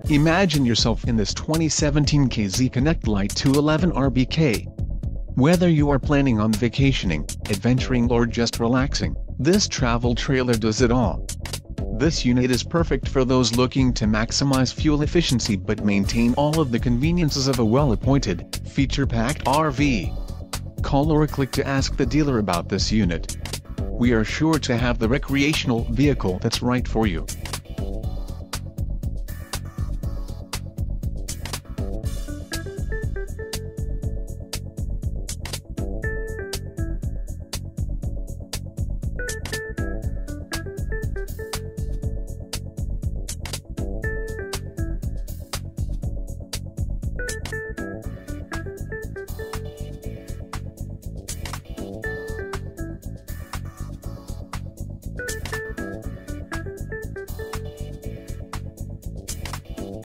Imagine yourself in this 2017 KZ Connect Lite 211RBK. Whether you are planning on vacationing, adventuring or just relaxing, this travel trailer does it all. This unit is perfect for those looking to maximize fuel efficiency but maintain all of the conveniences of a well-appointed, feature-packed RV. Call or click to ask the dealer about this unit. We are sure to have the recreational vehicle that's right for you.